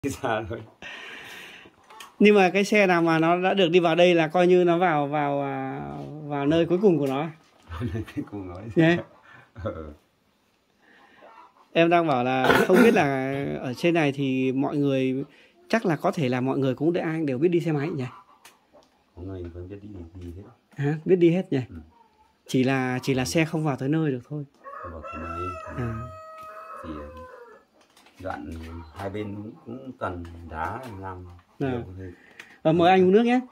Xa rồi. Nhưng mà cái xe nào mà nó đã được đi vào đây là coi như nó vào nơi cuối cùng của nó. Nơi cuối cùng nói. Yeah. Em đang bảo là không biết là ở trên này thì mọi người chắc là có thể là mọi người cũng ai đều biết đi xe máy nhỉ? Mọi người vẫn biết đi hết. À, biết đi hết nhỉ? Ừ. Chỉ là xe không vào tới nơi được thôi. Vào tới nơi thì đoạn hai bên cũng toàn đá làm. Mời anh uống nước nhé.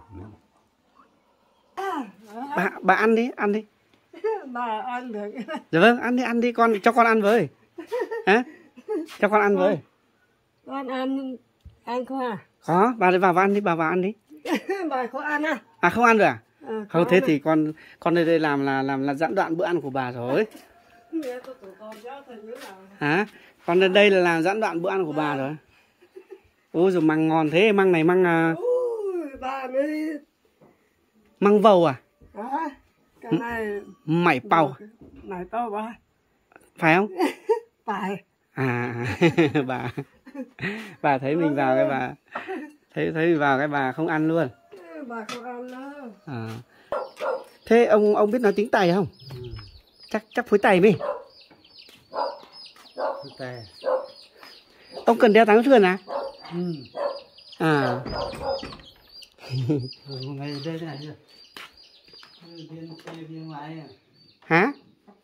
Bà ăn đi. Bà ăn được. Dạ vâng, ăn đi con, cho con ăn với. Hả? Cho con ăn với. Con ăn không à? Có, bà vào ăn đi, bà vào ăn đi. Bà có ăn à? À không ăn rồi à? Không thế này. thì con đây làm là gián đoạn bữa ăn của bà rồi. Hả? Con lên đây là làm gián đoạn bữa ăn của bà rồi. Ôi rồi măng ngon thế, măng này măng bà mới măng vầu à? Cái này Mảy pàu. Mảy pàu bà. Phải không? Phải. À bà thấy mình vào cái bà thấy mình vào cái bà không ăn luôn. Bà không ăn đâu. À. Thế ông biết nói tiếng Tày không? Chắc phối Tày mi. Ông cần đeo táng thuyền à? À. Hả?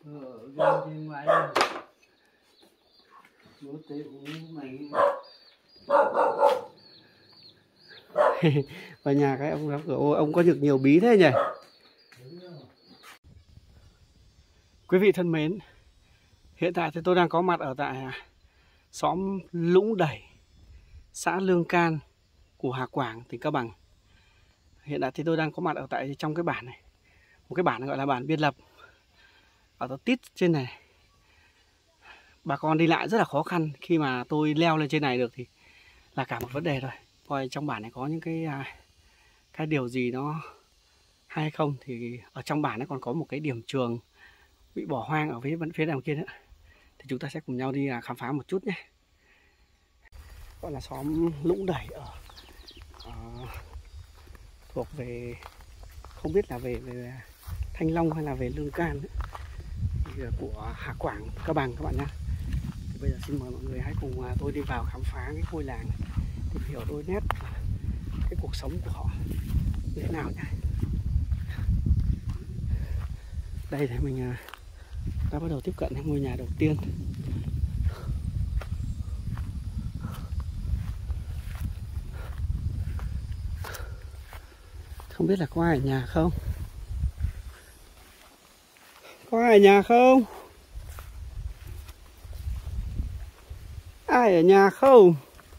Vào nhà cái ông đóng cửa. Ôi, ông có được nhiều bí thế nhỉ? Quý vị thân mến, hiện tại thì tôi đang có mặt ở tại xóm Lũng Đẩy, xã Lương Can của Hà Quảng, tỉnh Cao Bằng. Hiện tại thì tôi đang có mặt ở tại trong cái bản này, một cái bản gọi là bản Biên Lập, ở tít trên này. Bà con đi lại rất là khó khăn, khi mà tôi leo lên trên này được thì là cả một vấn đề rồi. Coi trong bản này có những cái điều gì nó hay không, thì ở trong bản này còn có một cái điểm trường bị bỏ hoang ở phía đằng kia nữa. Thì chúng ta sẽ cùng nhau đi khám phá một chút nhé. Gọi là xóm Lũng Đẩy thuộc về, không biết là về Thanh Long hay là về Lương Can ấy. Thì của Hà Quảng, Cao Bằng các bạn nhé. Thì bây giờ xin mời mọi người hãy cùng tôi đi vào khám phá cái ngôi làng này, tìm hiểu đôi nét cái cuộc sống của họ như thế nào nhé. Đây thì mình đã bắt đầu tiếp cận ngôi nhà đầu tiên. Không biết là có ai ở nhà không? Có ai ở nhà không? Ai ở nhà không?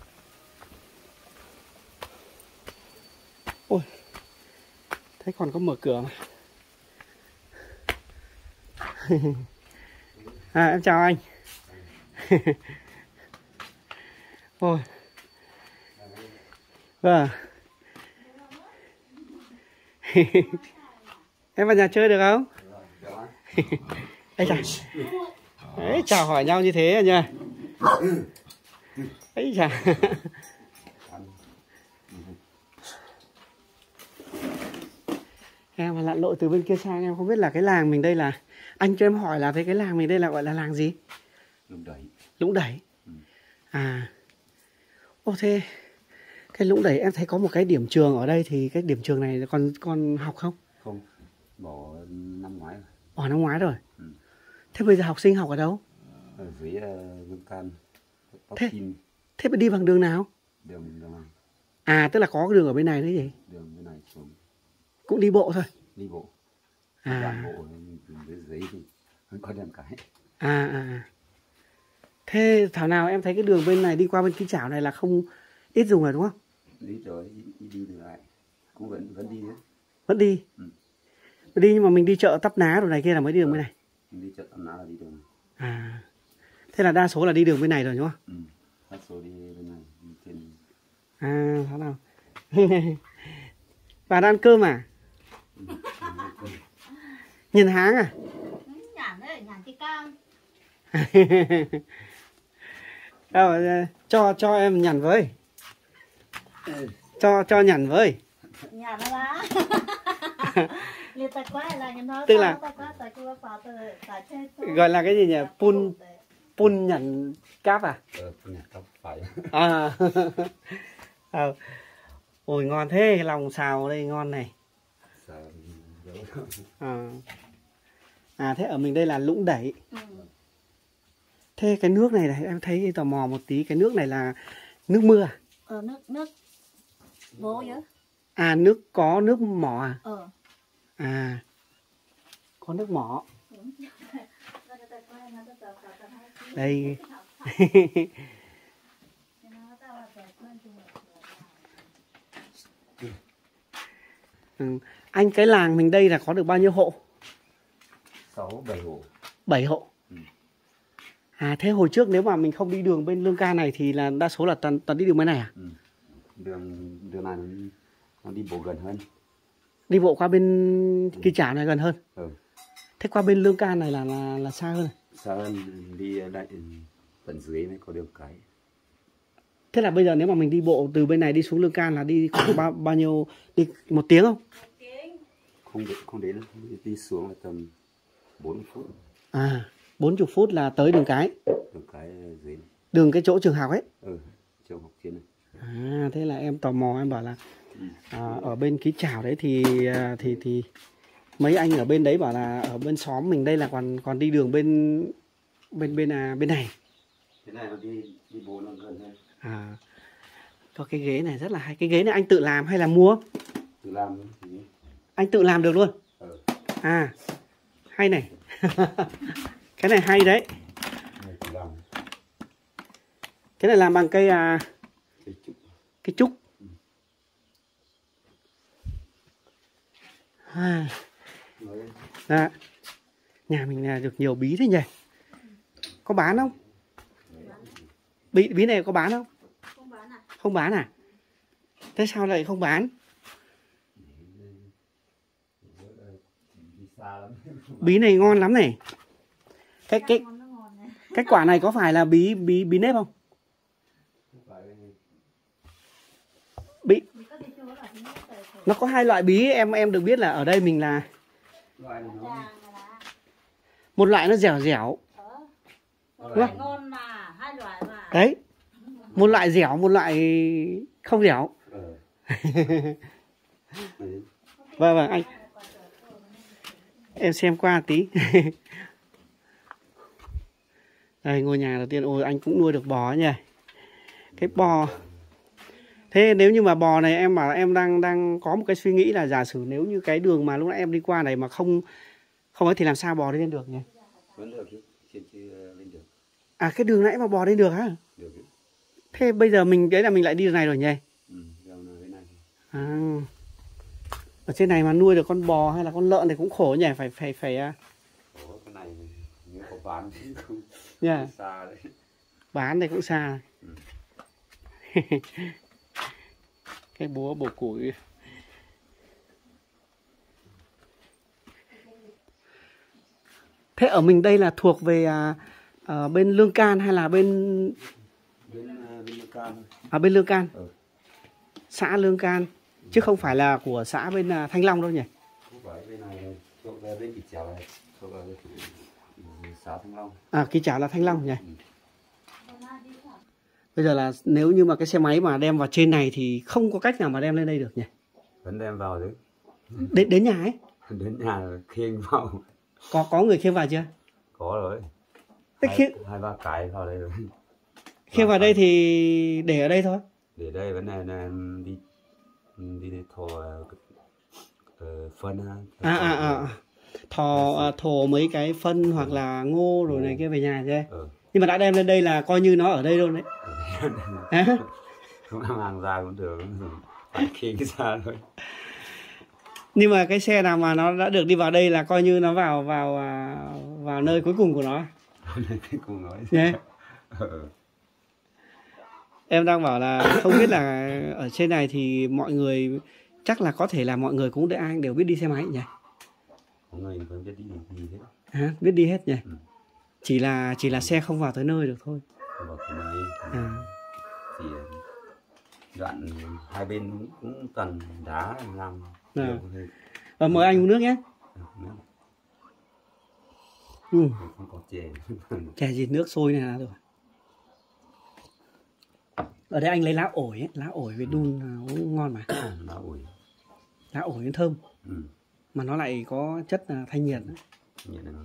Ôi, thấy còn có mở cửa mà. Em chào anh. Ôi. Vâng. Em vào nhà chơi được không? Ê chào. Đấy, chào hỏi nhau như thế nha. Ấy chà. Em mà lặn lội từ bên kia sang, em không biết là cái làng mình đây là, anh cho em hỏi là cái làng mình đây là gọi là làng gì? Lũng Đẩy. Lũng Đẩy. À. Ô thế cái Lũng Đẩy em thấy có một cái điểm trường ở đây, thì cái điểm trường này con học không? Không, bỏ năm ngoái rồi. Bỏ năm ngoái rồi. Thế bây giờ học sinh học ở đâu? Ở dưới Lương Can. Thế đi bằng đường nào? Đường này. À, tức là có cái đường ở bên này đấy gì? Đường bên này xuống. Cũng đi bộ thôi. Đi bộ. À. Đoạn bộ dưới thì vẫn có đèn cái. Thế thảo nào em thấy cái đường bên này đi qua bên Kim Chảo này là không ít dùng rồi đúng không? Đi rồi, đi được lại. Cũng vẫn đi nữa. Vẫn đi. Đi nhưng mà mình đi chợ Tắp Ná rồi này kia là mới đi đường bên này. Mình đi chợ Tắp Ná là đi đường này. À. Thế là đa số là đi đường bên này rồi đúng không? Đa số đi bên này, đi trên. À, thảo nào. Bà đã ăn cơm à? Nhìn háng à? Nhàn đấy, nhàn thì cam. Cho em nhằn với. Cho nhằn với. Nhà nó lá. Tức là gọi là cái gì nhỉ? Pun nhằn cáp à? Pun nhằn cáp phải. Ôi ngon thế, cái lòng xào đây ngon này. Thế ở mình đây là Lũng Đẩy. Thế cái nước này em thấy tò mò một tí, cái nước này là nước mưa à? Nước bố nhớ. Có nước mỏ à? Có nước mỏ. Đây. Anh cái làng mình đây là có được bao nhiêu hộ? 6-7 hộ. 7 hộ. Thế hồi trước nếu mà mình không đi đường bên Lương Can này thì là đa số là toàn đi đường bên này à? Đường này nó đi bộ gần hơn. Đi bộ qua bên Kỳ Chảo này gần hơn. Thế qua bên Lương Can này là xa hơn. Xa hơn, đi đây tận dưới mới có đường cái. Thế là bây giờ nếu mà mình đi bộ từ bên này đi xuống Lương Can là đi khoảng bao nhiêu, đi 1 tiếng không? Không đến, đi xuống là tầm 40 phút. 40 phút là tới đường cái. Đường cái dưới này. Đường cái chỗ trường học ấy. Trường học trên này. Thế là em tò mò, em bảo là ở bên Ký Chảo đấy thì mấy anh ở bên đấy bảo là ở bên xóm mình đây là còn đi đường bên này. Thế này nó đi bộ nó gần hơn. Có cái ghế này rất là hay. Cái ghế này anh tự làm hay là mua? Tự làm. Anh tự làm được luôn. Hay này. Cái này hay đấy. Cái này làm bằng cây trúc. Nhà mình là được nhiều bí thế nhỉ? Có bán không? Bí này có bán không? Không bán à? Thế sao lại không bán? Bí này ngon lắm này. Cái quả này có phải là bí nếp không? Bí. Nó có 2 loại bí, em được biết là ở đây mình là một loại nó dẻo dẻo. Ngon mà, 2 loại mà. Đấy. Một loại dẻo, một loại không dẻo. Vâng anh. Em xem qua tí. Đây ngôi nhà đầu tiên. Ôi anh cũng nuôi được bò nhỉ. Cái bò. Thế nếu như mà bò này em bảo em đang có một cái suy nghĩ là giả sử nếu như cái đường mà lúc nãy em đi qua này mà không ấy thì làm sao bò đi lên được nhỉ? Vẫn được chứ, trên chưa lên được. Cái đường nãy mà bò lên được hả? Được chứ. Thế bây giờ mình mình lại đi đường này rồi nhỉ? Này. Ở trên này mà nuôi được con bò hay là con lợn thì cũng khổ nhỉ, phải Có cái này nếu có bán thì không xa đấy. Bán thì cũng xa. Cái búa bổ củi. Thế ở mình đây là thuộc về bên Lương Can hay là bên Lương Can. Bên Lương Can. Xã Lương Can chứ không phải là của xã bên Thanh Long đâu nhỉ? Không phải, bên này thuộc về bên Kỳ Chảo này, thuộc về xã Thanh Long. Kỳ Chảo là Thanh Long nhỉ? Bây giờ là nếu như mà cái xe máy mà đem vào trên này thì không có cách nào mà đem lên đây được nhỉ? Vẫn đem vào đấy. Đến nhà ấy? Đến nhà khiêng vào. Có người khiêng vào chưa? Có rồi. 2-3 cái vào đây rồi. Khiêng vào đây thì để ở đây thôi? Để đây vấn đề là đi thò phân. Thò mấy cái phân hoặc là ngô rồi này kia về nhà chứ. Nhưng mà đã đem lên đây là coi như nó ở đây luôn đấy. Không mang ra cũng được, phải khiêng ra thôi. Nhưng mà cái xe nào mà nó đã được đi vào đây là coi như nó vào nơi cuối cùng của nó. Nơi cuối cùng nói. Yeah. Em đang bảo là không biết là ở trên này thì mọi người chắc là có thể là mọi người cũng đều biết đi xe máy nhỉ? Mọi người vẫn biết đi hết. Biết đi hết nhỉ? Chỉ là xe không vào tới nơi được thôi. Vào tới nơi. xiềng, đoạn hai bên cũng toàn đá làm. Mời anh uống nước nhé. Không có chè. Chè gì, nước sôi này là rồi. Ở đây anh lấy lá ổi ấy, lá ổi với đun uống ngon mà. Lá ổi nó thơm. Mà nó lại có chất thanh nhiệt. Nhiệt là nó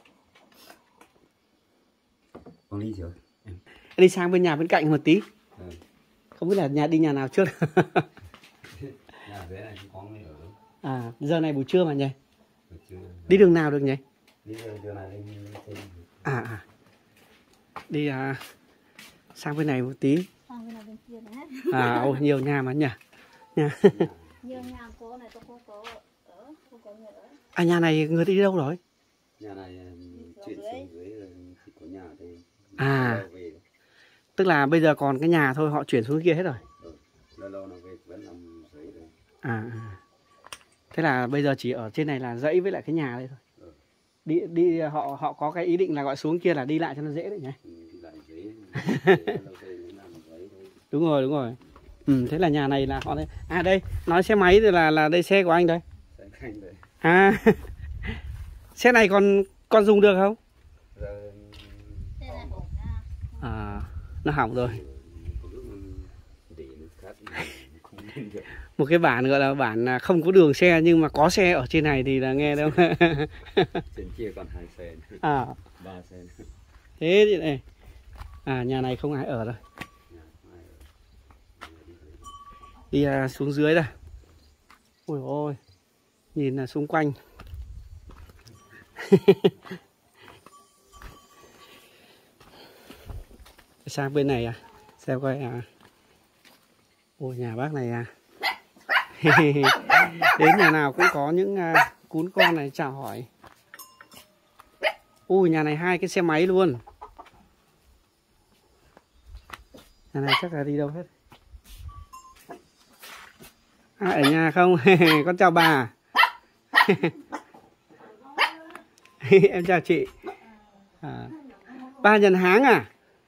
con đi rồi. Đi sang bên nhà bên cạnh một tí. Không biết là đi nhà nào trước. Nhà dưới này cũng có người ở. À, giờ này buổi trưa mà nhỉ? Buổi trưa. Đi đường nào được nhỉ? Đi đường này lên trên. Đi sang bên này một tí. Sang bên này bên kia đấy. Nhiều nhà mà nhỉ? Nhiều nhà cô này tôi không có ở, không có người ở. Nhà này người đi đâu rồi? Nhà này chuyển xuống dưới thì có nhà ở đây. Tức là bây giờ còn cái nhà thôi, họ chuyển xuống kia hết rồi. Lâu nó về vẫn nằm dưới đây. Thế là bây giờ chỉ ở trên này là dãy với lại cái nhà đây thôi. Đi họ có cái ý định là gọi xuống kia là đi lại cho nó dễ đấy nhỉ? Đi lại dưới. Đúng rồi. Thế là nhà này là họ đây. Đây, nói xe máy thì là đây xe của anh đây. Xe của anh đây. Xe này còn dùng được không? Xe này hỏng nha. Nó hỏng rồi. Một cái bản gọi là bản không có đường xe nhưng mà có xe ở trên này thì là nghe đâu. Trên kia còn 2 xe. 3 xe. Thế thì này. Nhà này không ai ở rồi. Đi xuống dưới đây. Ôi ôi. Nhìn là xung quanh. Sang bên này xem coi ôi nhà bác này đến nhà nào cũng có những cún con này chào hỏi. Ui nhà này 2 cái xe máy luôn. Nhà này chắc là đi đâu hết. Ở nhà không? Con chào bà. Em chào chị. Ba nhận hàng à?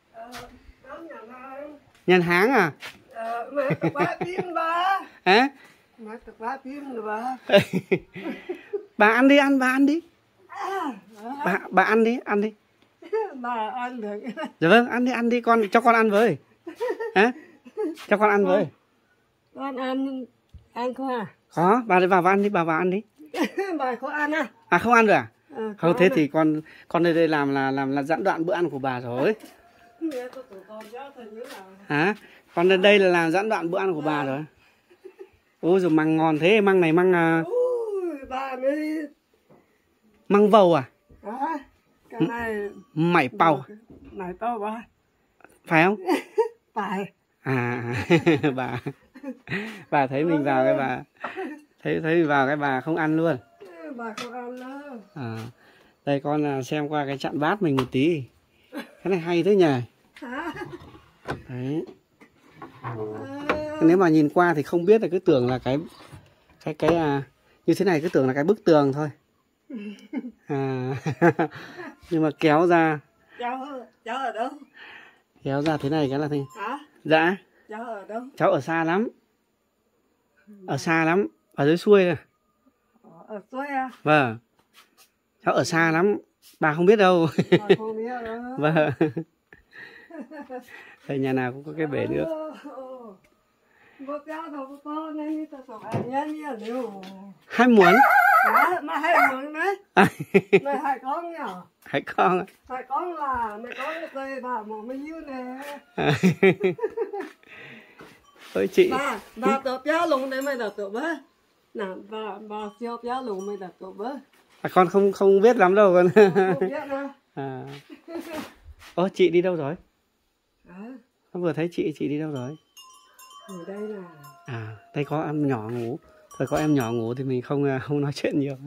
Nhận hàng à? Mẹ tập ba phim ba. Hả? Mẹ tập ba phim rồi ba. Bà ăn đi, bà ăn đi. Bà ăn đi, Bà ăn được. Dạ vâng, ăn đi con, cho con ăn với. Hả? Cho con ăn với. Con ăn không à? Có, bà đi vào ăn đi, bà vào ăn đi. Bà có ăn à? Không ăn rồi à? Không thế ăn thì con đây làm là gián đoạn bữa ăn của bà rồi. Mẹ tôi tụi con cháu thì như nào? Hả? Con lên đây là làm gián đoạn bữa ăn của bà rồi. Ôi rồi măng ngon thế, măng này măng bà mới măng vầu à? Cái này Mảy bầu. này tao bà. Phải không? Phải. Bà thấy mình vào cái bà thấy mình vào cái bà không ăn luôn. Bà không ăn đâu. Đây con xem qua cái chặn bát mình một tí. Cái này hay thế nhỉ? Đấy. Nếu mà nhìn qua thì không biết là cứ tưởng là cái như thế này cứ tưởng là cái bức tường thôi. Nhưng mà kéo ra. Cháu ở đâu? Kéo ra thế này cái là thế. Hả? Dạ. Cháu ở đâu? Cháu ở xa lắm. Ở xa lắm. Ở dưới xuôi này. Ở xuôi à? Vâng. Cháu ở xa lắm. Bà không biết đâu. Bà không biết đâu. Vâng. Đây nhà nào cũng có cái bể nước. Bố cháu đâu có nên tôi sợ anh nhá liệu. Hai muốn. Mà hai muốn đấy. Mày hai con nhỉ? Hai con. Hai con là mày có cái cây bà một mấy nhiêu nè. Ôi chị. Bà tập giáo lùng để mày tập bớ. Nào bà siêu giáo lùng mày tập bớ. Con không biết lắm đâu con. Không biết đâu. Ô chị đi đâu rồi? Con vừa thấy chị đi đâu rồi? Ở đây là. Đây có em nhỏ ngủ. Thôi có em nhỏ ngủ thì mình không nói chuyện nhiều.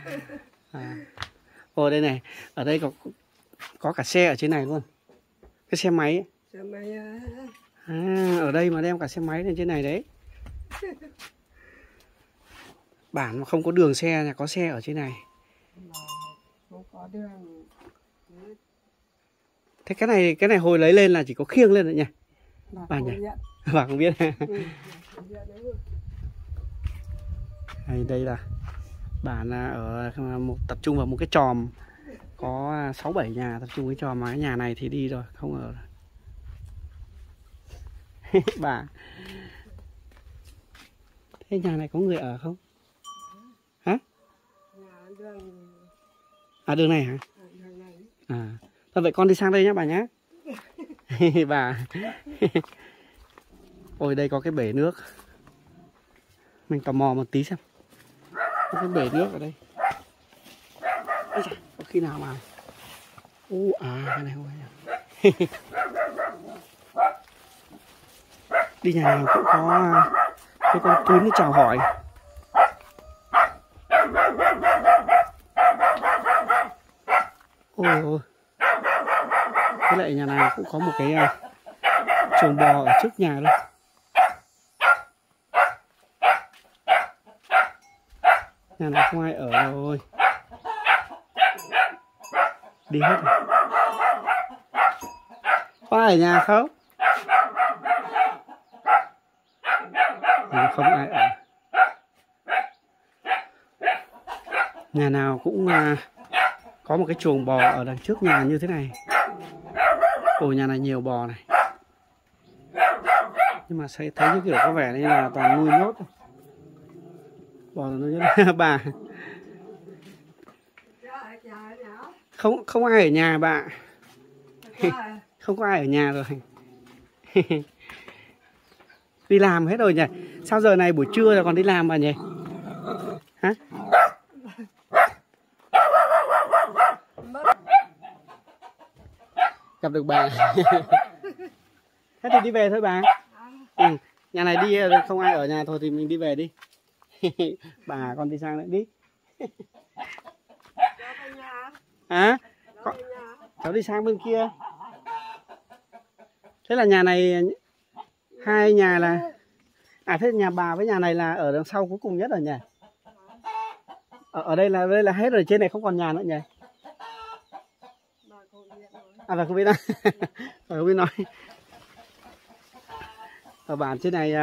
Ô đây này, ở đây có cả xe ở trên này luôn. Cái xe máy ấy. Xe máy ở đây mà đem cả xe máy lên trên này đấy. Bản mà không có đường xe, có xe ở trên này. Không có đường. Thế cái này hồi lấy lên là chỉ có khiêng lên rồi nhỉ? Bà nhỉ? Bà không biết. Đây là bản ở tập trung vào một cái chòm có 6-7 nhà tập trung cái chòm, mà cái nhà này thì đi rồi không ở. Bà, thế nhà này có người ở không? Hả? À, đường này hả? À, thôi vậy con đi sang đây nhé bà nhé. Bà. Ôi, đây có cái bể nước. Mình tò mò một tí xem. Có cái bể nước ở đây. Ôi trời, có khi nào mà... cái này không phải. Đi nhà nào cũng có cái con cún nó chào hỏi. Ôi, với lại nhà này cũng có một cái chuồng bò ở trước nhà luôn. Nhà này không ai ở rồi. Đi hết rồi. Có ai ở nhà không? Không ai ở. Nhà nào cũng có một cái chuồng bò ở đằng trước nhà như thế này. Ôi, nhà này nhiều bò này. Nhưng mà thấy như kiểu có vẻ như là toàn nuôi nhốt. Bò nuôi nhốt. Bà. Không ai ở nhà bà. Không có ai ở nhà rồi. Đi làm hết rồi nhỉ? Sao giờ này buổi trưa rồi còn đi làm bà nhỉ? Hả? Gặp được bà. Thế thì đi về thôi bà. Nhà này đi không ai ở nhà thôi thì mình đi về đi. Bà, con đi sang nữa đi. Hả? Cháu đi sang bên kia. Thế là nhà này hai nhà là... À, thế nhà bà với nhà này là ở đằng sau cuối cùng nhất rồi nhỉ? Ở đây là hết rồi, trên này không còn nhà nữa nhỉ? À, bà không biết nói. Bà không biết nói. Ở bản trên này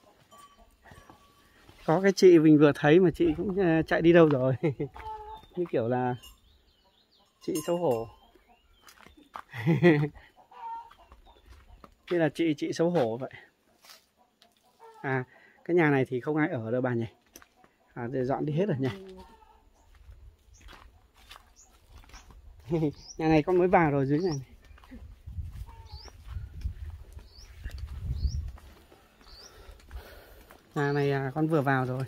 có cái chị mình vừa thấy mà chị cũng chạy đi đâu rồi. Như kiểu là chị xấu hổ. Như là chị xấu hổ vậy. À, cái nhà này thì không ai ở đâu bà nhỉ? À, để dọn đi hết rồi nhỉ? Nhà này con mới vào rồi, dưới này. Nhà này con vừa vào rồi.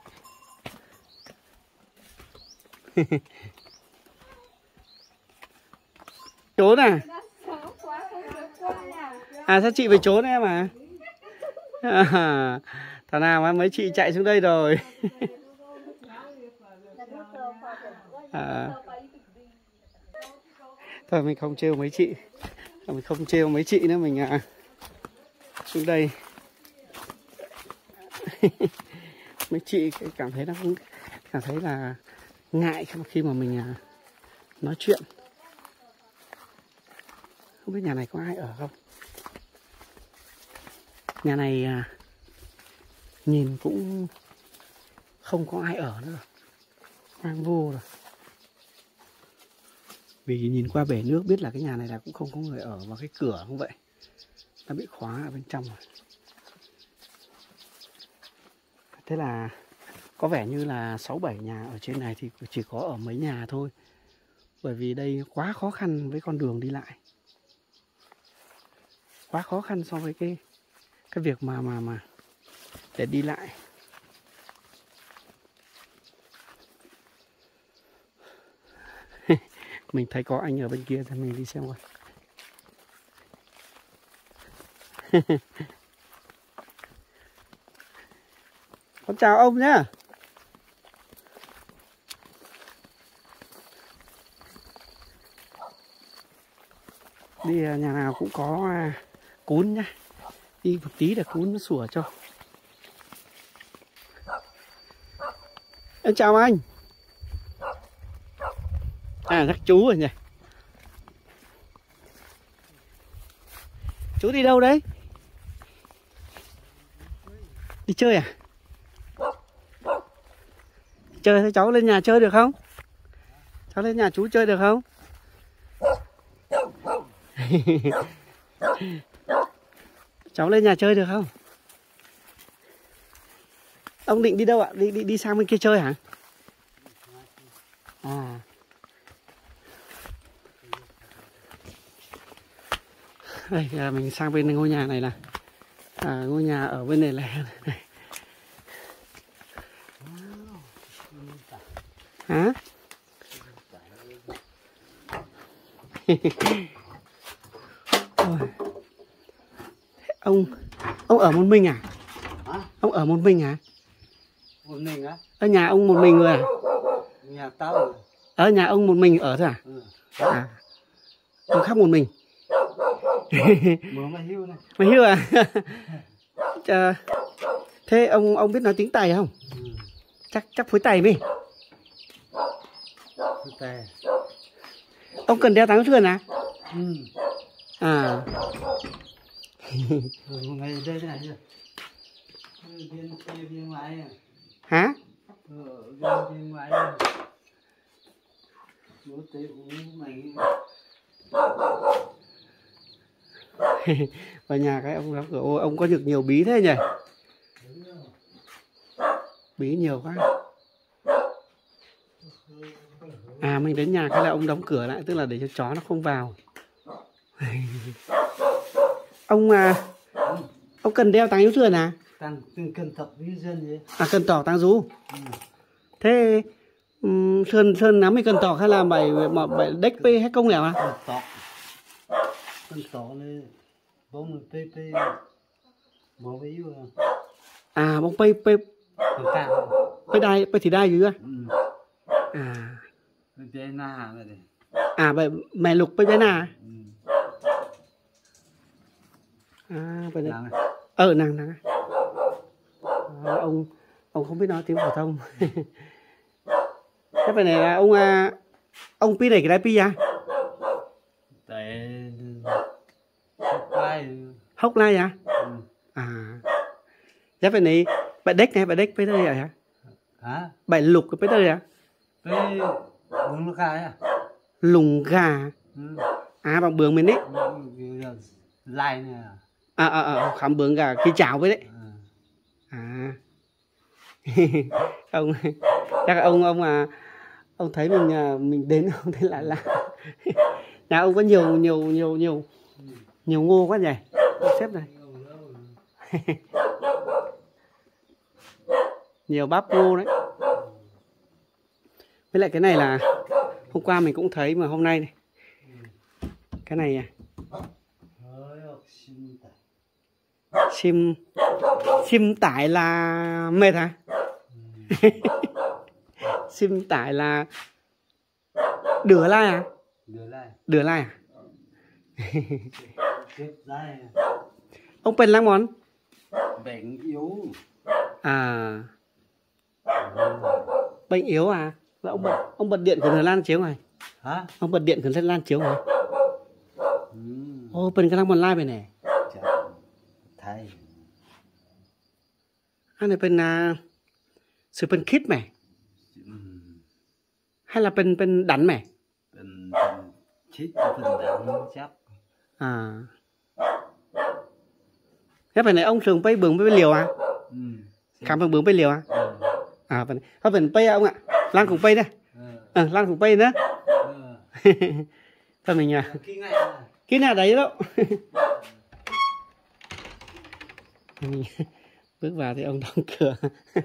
Trốn à? À, sao chị phải trốn em à? Thằng nào mà mấy chị chạy xuống đây rồi. Thôi mình không trêu mấy chị. Mình không trêu mấy chị nữa, mình xuống đây. Mấy chị cảm thấy nó cũng cảm thấy là ngại khi mà mình nói chuyện. Không biết nhà này có ai ở không? Nhà này nhìn cũng không có ai ở nữa, hoang vu rồi. Vì nhìn qua bể nước biết là cái nhà này là cũng không có người ở, và cái cửa cũng vậy, nó bị khóa ở bên trong rồi. Thế là có vẻ như là 6-7 nhà ở trên này thì chỉ có ở mấy nhà thôi. Bởi vì đây quá khó khăn với con đường đi lại. Quá khó khăn so với cái việc mà để đi lại. Mình thấy có anh ở bên kia thì mình đi xem coi. Con chào ông nhá. Đi nhà nào cũng có cún nhá. Đi một tí để cún nó sủa cho. Em chào anh. À, chắc chú rồi nhỉ. Chú đi đâu đấy? Đi chơi à? Chơi thế cháu lên nhà chơi được không? Cháu lên nhà chú chơi được không? Cháu lên nhà chơi được không? Ông định đi đâu ạ? Đi sang bên kia chơi hả? À. Đây là mình sang bên ngôi nhà này là ngôi nhà ở bên này là hả? Ông ở một mình à? Ông ở một mình hả? Một mình á? Ở nhà ông một mình người à? Nhà tao. Ở nhà ông một mình ở thôi à? Ừ. À. Ông khác một mình. Mới mà hưu này. Mày hưu à? Thế ông biết nói tiếng Tày không? Ừ. Chắc phối Tày mi. Phối Tày. Ông cần đeo táng thuyền à? Ừ. À. Rồi một ngày đây thế này chưa? Viên ngoài à? Hả? Viên ngoài à? Bố tế uống mày. Vào nhà cái ông đóng cửa. Ôi, ông có được nhiều bí thế nhỉ? Bí nhiều quá. À mình đến nhà cái là ông đóng cửa lại, tức là để cho chó nó không vào. Ông cần đeo táng thuyền à? Cần tập với dân gì? À cần tỏ táng rú. Thế sơn nắm mình cần tỏ hay là bài đếch p hay công lẻo à? Cần tỏ này bông p bông với yêu à bông p p thì đai chứ à? À cái na này. À vậy mẹ lục p na. À vậy đấy. Nàng. Ông không biết nói tiếng phổ thông. Thế vậy này là ông pi này cái đai pi à? Tại Hốc lai à? À. Thế vậy này bạn đếch p đây à? Hả? Bạn lục cái p đây à? Cái bún gà à? Lùng gà. À bằng bướng mình đấy. Lai này à. Khám bướng gà khi chảo với đấy. À. Ông chắc là ông thấy mình đến ông thấy lạ lạ. Nhà ông có nhiều ngô quá nhỉ? Xếp này. Nhiều bắp ngô đấy. Với lại cái này là hôm qua mình cũng thấy mà hôm nay này. Cái này à. Sim tải là mệt hả? Sim tải là đửa lai à? Đửa lai à? Ông Pền lang món? Bệnh yếu. À. Bệnh yếu à? Ông bật điện của Hà Lan chiếu này. Hả? Ông bật điện của Hà Lan chiếu này. Ô Pền cái lang món lai về này. Thay. Anh nàyเป็นsựเป็นคิดไหม hay làเป็นดันไหมเป็นชิดเป็นดันchắc. À. Thế phải này ông thường bay bướng bay liều à? Khám bằng bướng bay liều à? À phải có phải bay ông ạ. Lan cùng bay đây. Lan cùng bay nữa. Thôi mình à. Cái nào đấy đâu. Bước vào thì ông đóng cửa.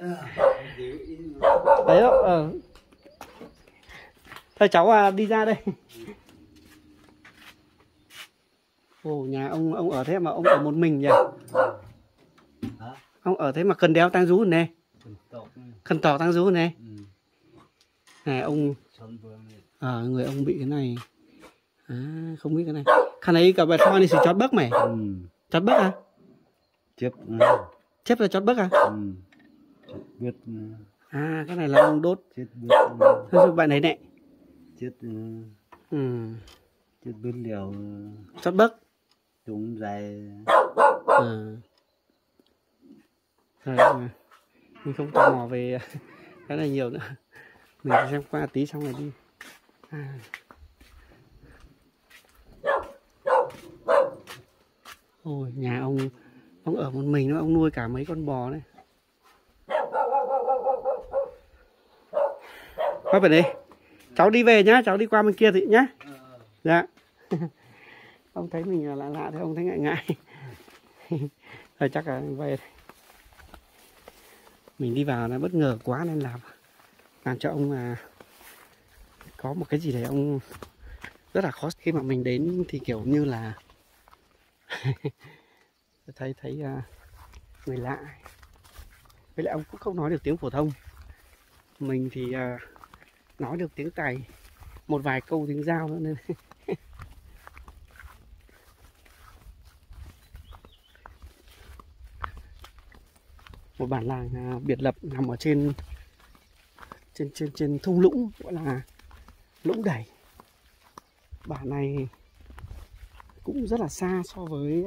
Đấy đó. Thôi cháu đi ra đây. Ồ nhà ông ở thế mà ông ở một mình nhỉ? Ông ở thế mà cần đeo tang rú này. Cần tỏ tang rú này. Này ông người ông bị cái này. À không biết cái này. Khả này cả bài thoa này sẽ chót bấc mày. Chót bấc à? Chép là chót bấc à? Biết. À cái này là ông đốt. Chết biết. Thôi bạn ấy này. Chết. Chết biết liều. Chót bấc. Chúng dài. Rồi, mình không tò mò về cái này nhiều nữa, mình sẽ xem qua tí xong rồi đi. Ôi, nhà ông ở một mình nữa, ông nuôi cả mấy con bò đấy. Thôi về đi, cháu đi về nhá, cháu đi qua bên kia thì nhá. Dạ. Ông thấy mình lạ lạ thì ông thấy ngại ngại. Rồi chắc là về. Mình đi vào nó bất ngờ quá nên làm cho ông có một cái gì đấy ông rất là khó. Khi mà mình đến thì kiểu như là thấy người lạ. Với lại ông cũng không nói được tiếng phổ thông. Mình thì nói được tiếng Tày, một vài câu tiếng Dao nữa nên một bản làng biệt lập nằm ở trên thung lũng, gọi là Lũng Đẩy. Bản này cũng rất là xa so với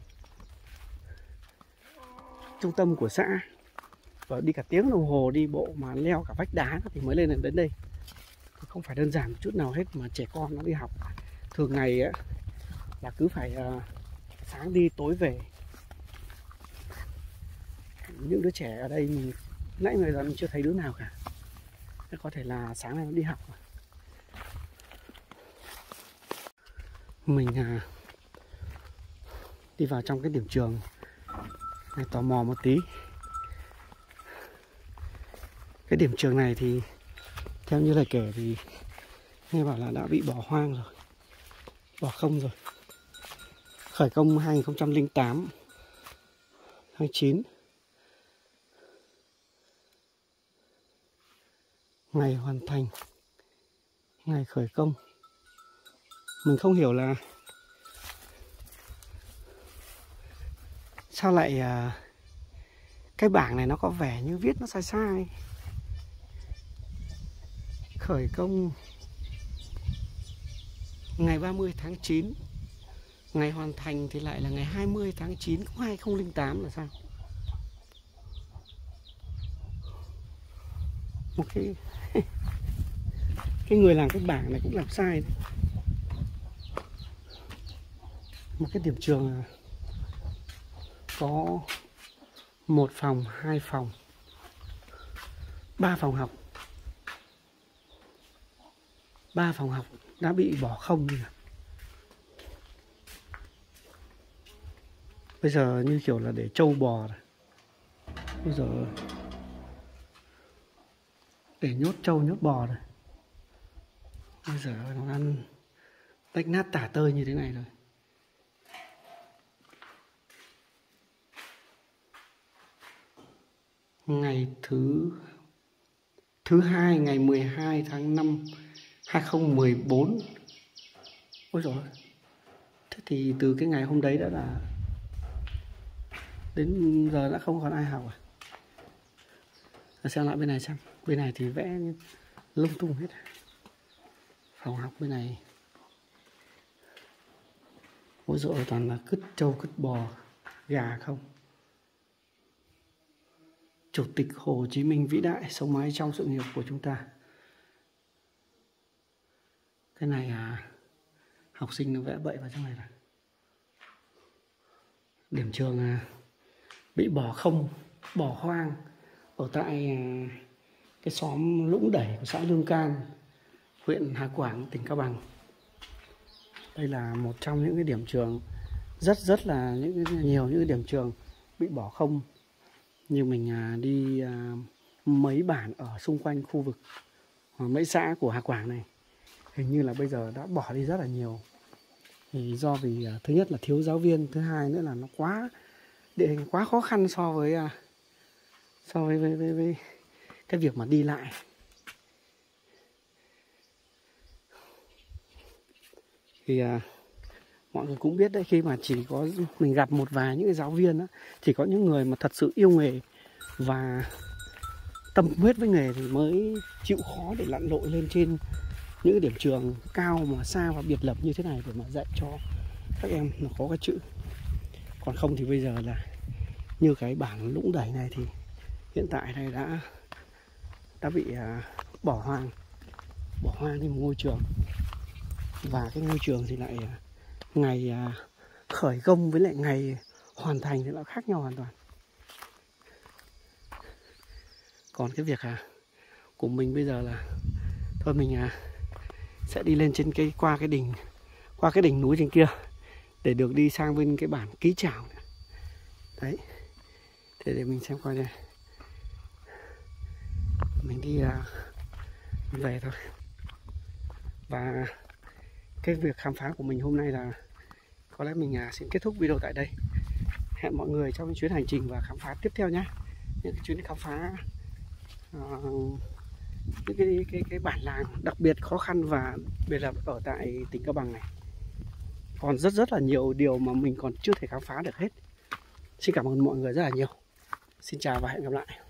trung tâm của xã, và đi cả tiếng đồng hồ đi bộ mà leo cả vách đá thì mới lên đến đây. Không phải đơn giản một chút nào hết, mà trẻ con nó đi học thường ngày ấy, là cứ phải sáng đi tối về. Những đứa trẻ ở đây mình nãy giờ mình chưa thấy đứa nào cả. Có thể là sáng nay nó đi học rồi. Mình đi vào trong cái điểm trường này, tò mò một tí. Cái điểm trường này thì theo như lời kể thì nghe bảo là đã bị bỏ hoang rồi, bỏ không rồi. Khởi công 2008 29. Ngày hoàn thành, ngày khởi công. Mình không hiểu là sao lại cái bảng này nó có vẻ như viết nó sai sai. Khởi công ngày 30 tháng 9, ngày hoàn thành thì lại là ngày 20 tháng 9 2008 là sao? Một cái người làm cái bảng này cũng làm sai đấy. Một cái điểm trường có 1 phòng, 2 phòng, 3 phòng học. 3 phòng học đã bị bỏ không rồi. Bây giờ như kiểu là để trâu bò rồi. Bây giờ để nhốt trâu nhốt bò rồi. Bây giờ nó ăn tách nát tả tơi như thế này rồi. Ngày thứ hai, ngày 12 tháng 5 2014. Ôi dồi, thế thì từ cái ngày hôm đấy đã là đến giờ đã không còn ai học à? Xem lại bên này xem. Bên này thì vẽ lung tung hết. Phòng học bên này ôi dồi, toàn là cứt trâu, cứt bò, gà không. Chủ tịch Hồ Chí Minh vĩ đại sống mãi trong sự nghiệp của chúng ta. Cái này học sinh nó vẽ bậy vào trong này rồi. Điểm trường bị bỏ không, bỏ hoang ở tại cái xóm Lũng Đẩy của xã Lương Can, huyện Hà Quảng, tỉnh Cao Bằng. Đây là một trong những cái điểm trường rất là nhiều những cái điểm trường bị bỏ không. Như mình đi mấy bản ở xung quanh khu vực mấy xã của Hà Quảng này, hình như là bây giờ đã bỏ đi rất là nhiều. Thì do vì thứ nhất là thiếu giáo viên, thứ hai nữa là nó địa hình quá khó khăn so với cái việc mà đi lại. Thì mọi người cũng biết đấy, khi mà chỉ có mình gặp một vài những cái giáo viên đó, chỉ có những người mà thật sự yêu nghề và tâm huyết với nghề thì mới chịu khó để lặn lội lên trên những cái điểm trường cao mà xa và biệt lập như thế này để mà dạy cho các em nó có cái chữ. Còn không thì bây giờ là như cái bản Lũng Đẩy này thì hiện tại đây đã bị bỏ hoang đi một ngôi trường, và cái ngôi trường thì lại ngày khởi công với lại ngày hoàn thành thì lại khác nhau hoàn toàn. Còn cái việc của mình bây giờ là thôi mình sẽ đi lên trên qua cái đỉnh núi trên kia để được đi sang bên cái bản Ký Trảo này. Đấy, thế để mình xem coi đây, mình đi về thôi. Và cái việc khám phá của mình hôm nay là có lẽ mình xin kết thúc video tại đây. Hẹn mọi người trong chuyến hành trình và khám phá tiếp theo nhé. Những cái chuyến khám phá những cái bản làng đặc biệt khó khăn, và đặc biệt là ở tại tỉnh Cao Bằng này còn rất là nhiều điều mà mình còn chưa thể khám phá được hết. Xin cảm ơn mọi người rất là nhiều. Xin chào và hẹn gặp lại.